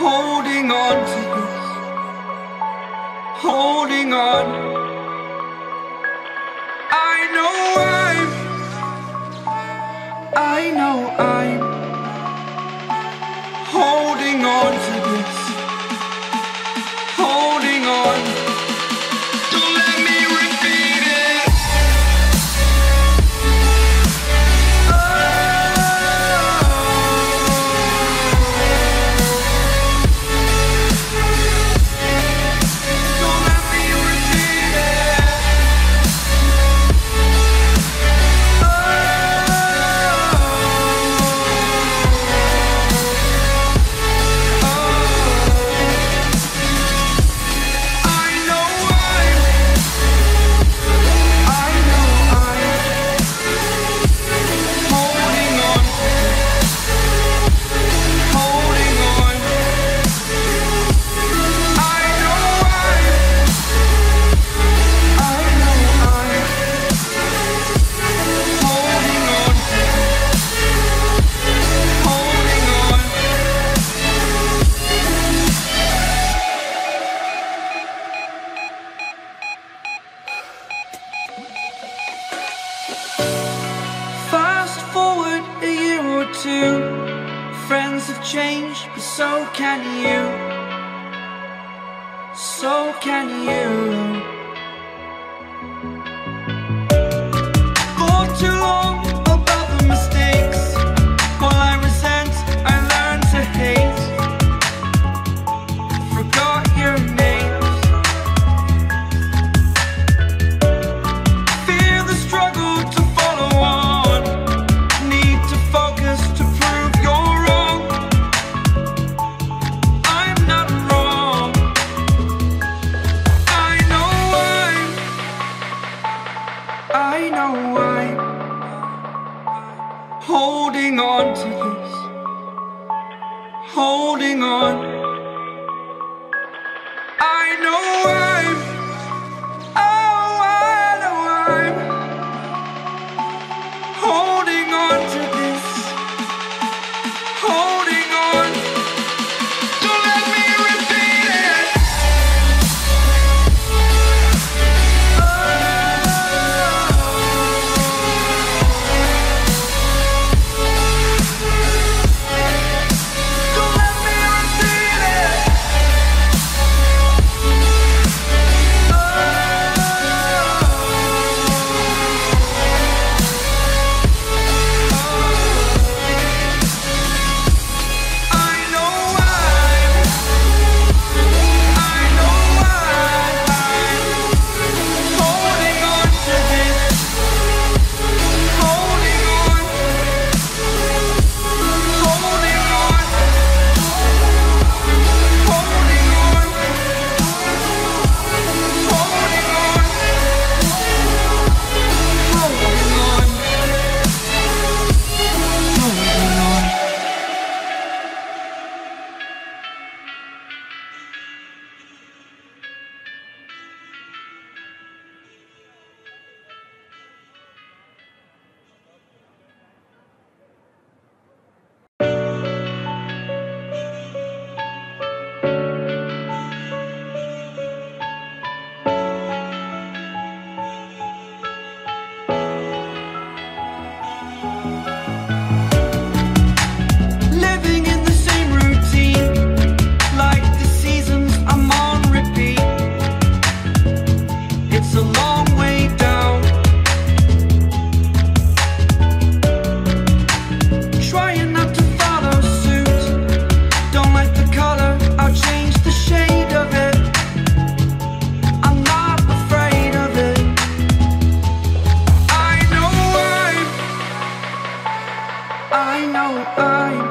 holding on to this, holding on. I know I'm holding on to this, holding on. Don't let me repeat it. Don't let me repeat it. Fast forward a year or two, friends have changed, but so can you, so can you. For too long about the mistakes, while I resent, I learned to hate. Forgot your names, fear the struggle to follow on, need to focus to prove you're wrong. I'm not wrong. I know I'm holding on to this, holding on. I know I'm holding on to this, holding on. Don't let me repeat it. Don't let me repeat it. Living in the same routine, like the seasons I'm on repeat. It's a long way down. Trying not to follow suit. Don't like the color, I'll change the shade of it. I'm not afraid of it. I know I'm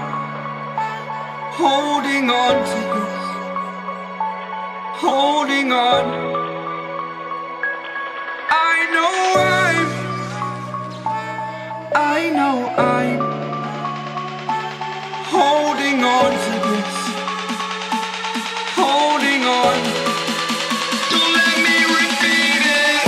holding on to this, holding on. I know I'm holding on to this, holding on. Don't let me repeat it.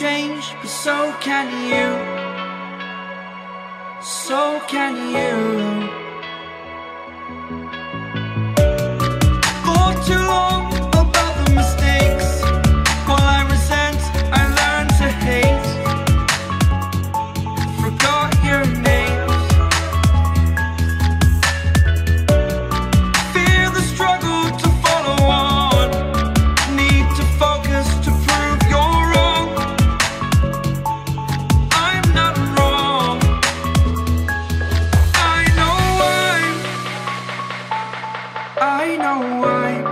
change, but so can you. So can you. For too long about the mistakes, while I resent, I learned to hate. Forgot your names. Fear the struggle to follow on. Need to focus to prove you're wrong. I'm not wrong. I know I'm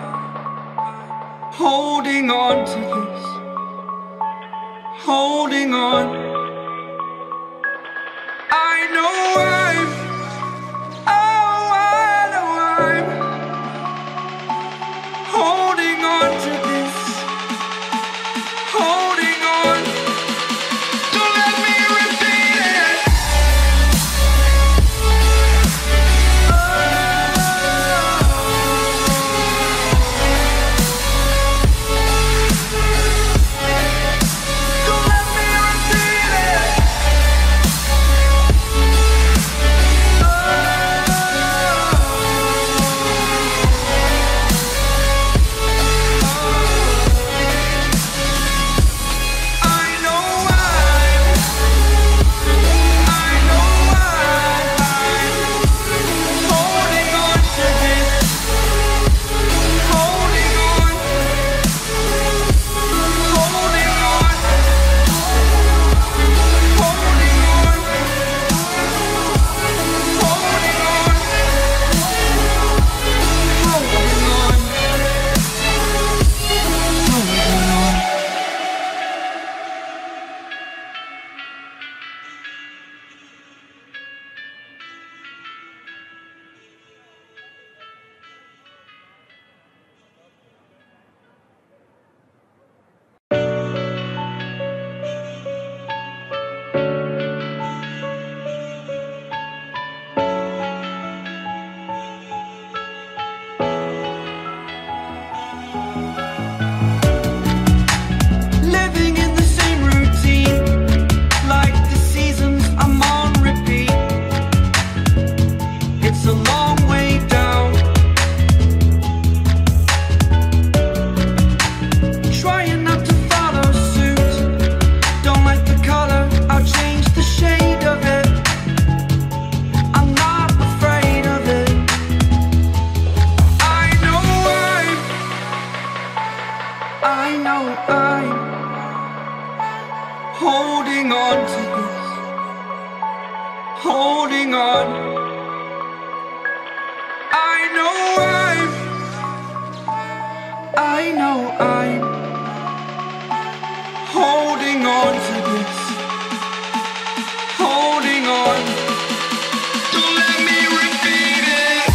holding on to this. Holding on. I know I'm holding on to this. Holding on. Don't let me repeat it. Don't let me repeat it. Living in the same routine, like the seasons I'm on repeat. It's a long way down. Trying not to follow suit. Don't like the color, I'll change the shade of it. I'm not afraid of it. I know I'm holding on to this. Holding on. I know I'm holding on to this. Holding on. Don't let me repeat it.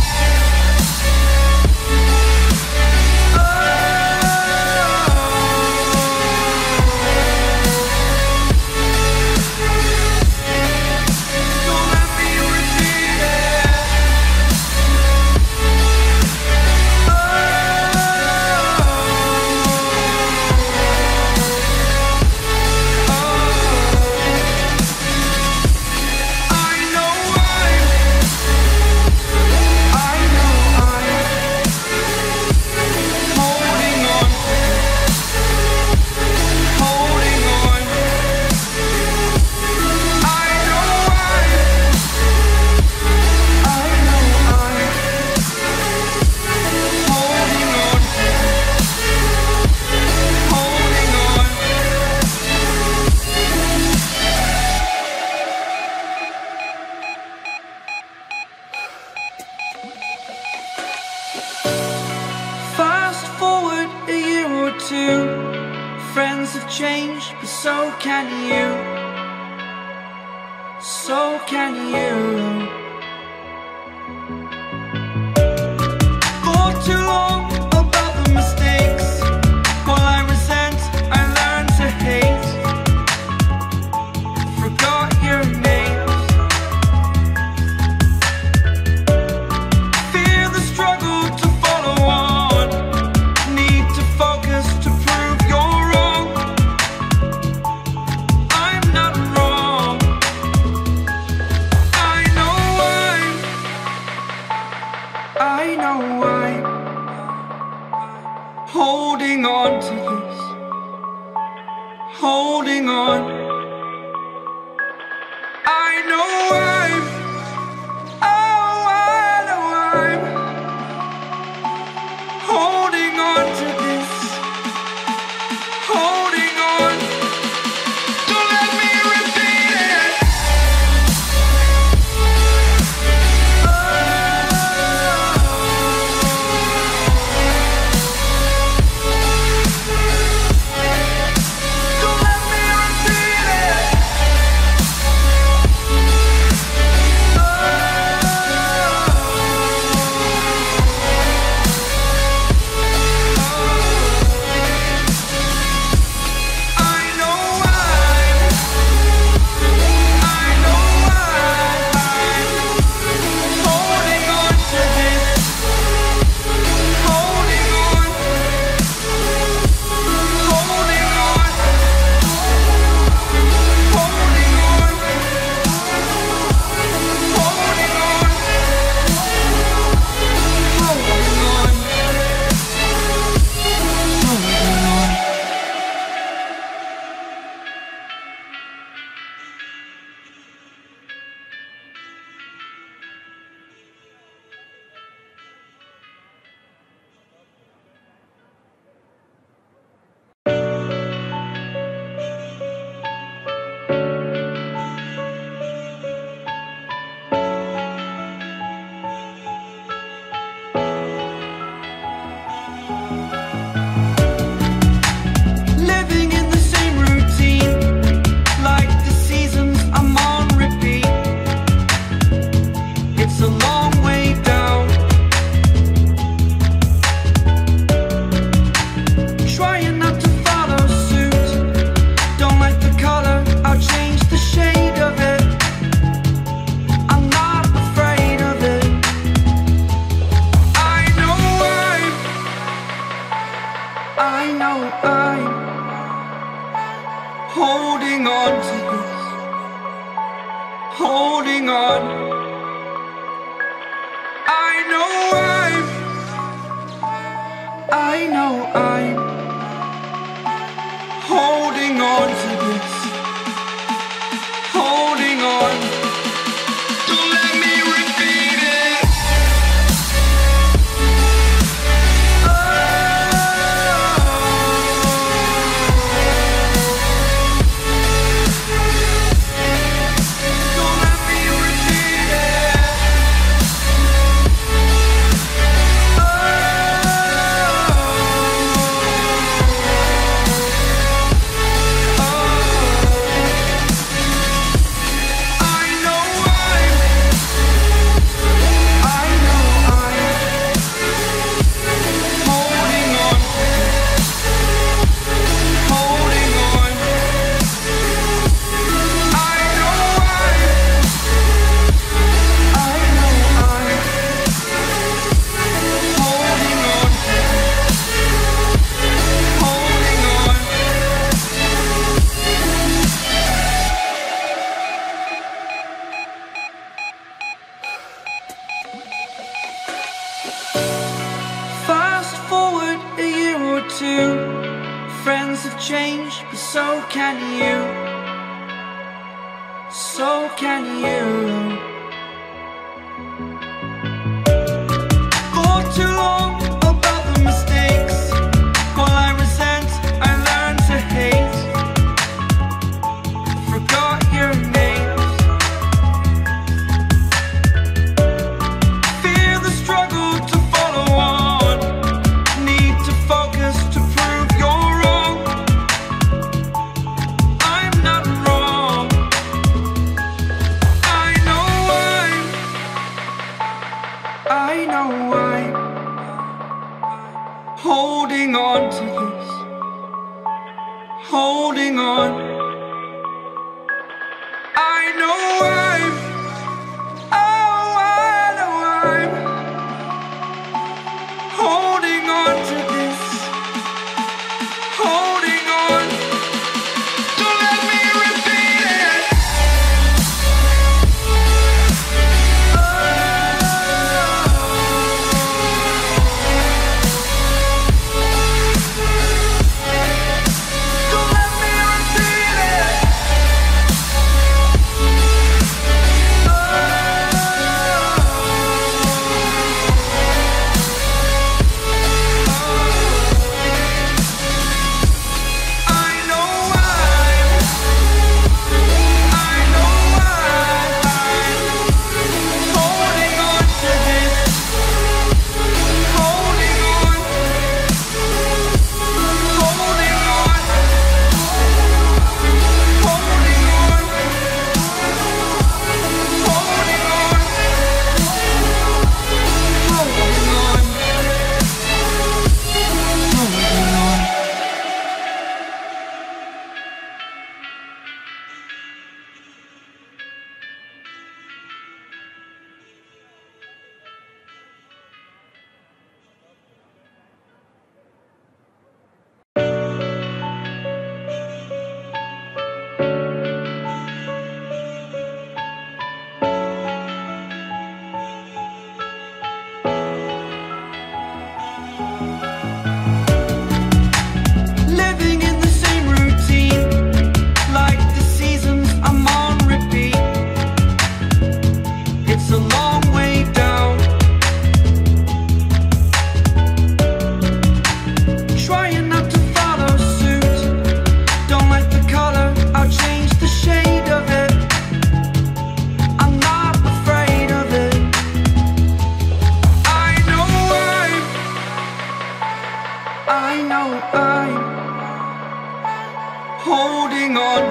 Don't let me repeat it. Friends have changed, but so can you. So can you. For too long about the mistakes, while I resent, I learned to hate. Forgot your names. Fear the struggle to follow on. Need to focus to prove you're wrong. on. I know I'm, oh, I know I'm holding on to this, holding on. Don't let me repeat it. Don't let me repeat it. Living in the same routine, like the seasons I'm on repeat. It's a long way down. Trying not to follow suit. Don't like the color, I'll change the shade of it. I'm not afraid of it. I know I'm holding on to this, holding on. I know I'm holding on to this, holding on. Don't let me repeat it. Don't let me repeat it. Fast forward a year or two, friends have changed, but so can you. So can you. For too long about the mistakes, while I resent, I learned to hate. Forgot your names. Fear the struggle to follow on. Need to focus to prove you're wrong. I'm not wrong. I know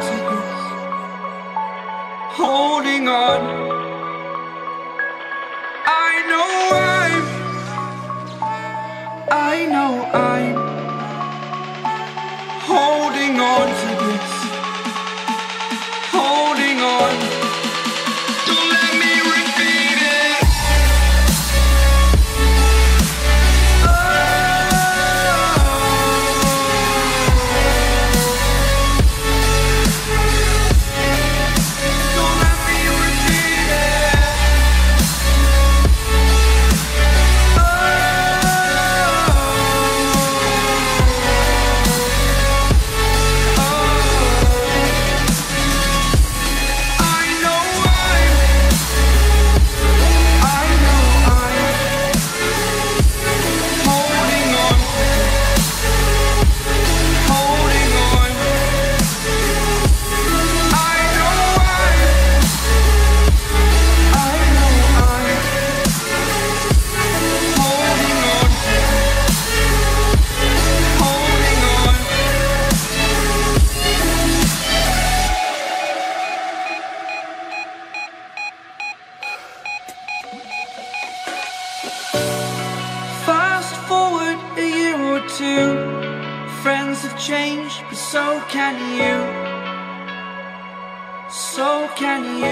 to this, holding on. I know I'm holding on to this, holding on. Don't let me repeat it. Oh, don't let me repeat it. Oh, fast forward a year or two, friends have changed, but so can you. So can you.